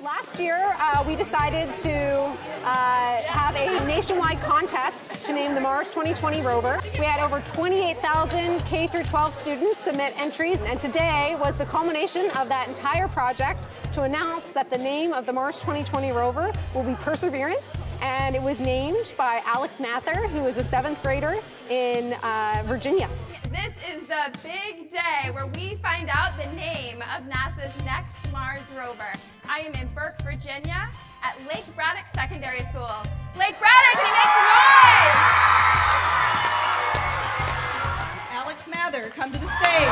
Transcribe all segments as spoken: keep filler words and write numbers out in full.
Last year, uh, we decided to uh, have a nationwide contest to name the Mars twenty twenty rover. We had over twenty-eight thousand K through twelve students submit entries, and today was the culmination of that entire project to announce that the name of the Mars twenty twenty rover will be Perseverance, and it was named by Alex Mather, who is a seventh grader in uh, Virginia. This is the big day where we find out the name of NASA's next Mars rover. I am in Burke, Virginia at Lake Braddock Secondary School. Lake Braddock, can you make some noise? Alex Mather, come to the stage.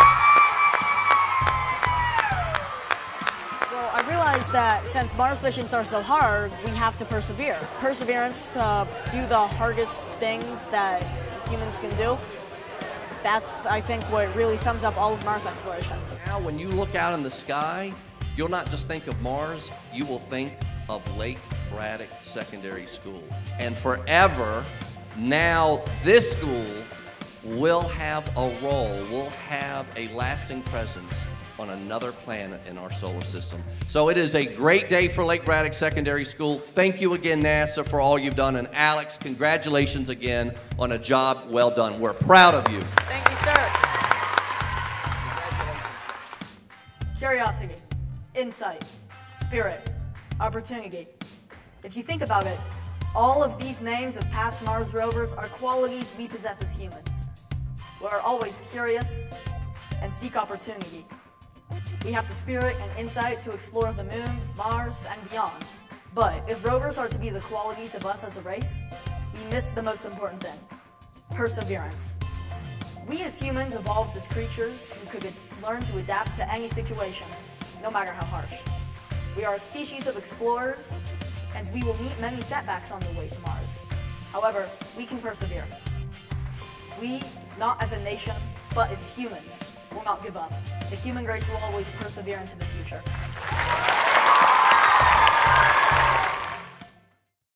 Well, I realized that since Mars missions are so hard, we have to persevere. Perseverance to do the hardest things that humans can do. That's, I think, what really sums up all of Mars exploration. Now, when you look out in the sky, you'll not just think of Mars, you will think of Lake Braddock Secondary School. And forever, now this school will have a role, will have a lasting presence on another planet in our solar system. So it is a great day for Lake Braddock Secondary School. Thank you again, NASA, for all you've done. And Alex, congratulations again on a job well done. We're proud of you. Thank you, sir. Curiosity, insight, spirit, opportunity. If you think about it, all of these names of past Mars rovers are qualities we possess as humans. We're always curious and seek opportunity. We have the spirit and insight to explore the moon, Mars, and beyond. But if rovers are to be the qualities of us as a race, we missed the most important thing: perseverance. We as humans evolved as creatures who could learn to adapt to any situation, no matter how harsh. We are a species of explorers, and we will meet many setbacks on the way to Mars. However, we can persevere. We, not as a nation, but as humans, will not give up. The human race will always persevere into the future.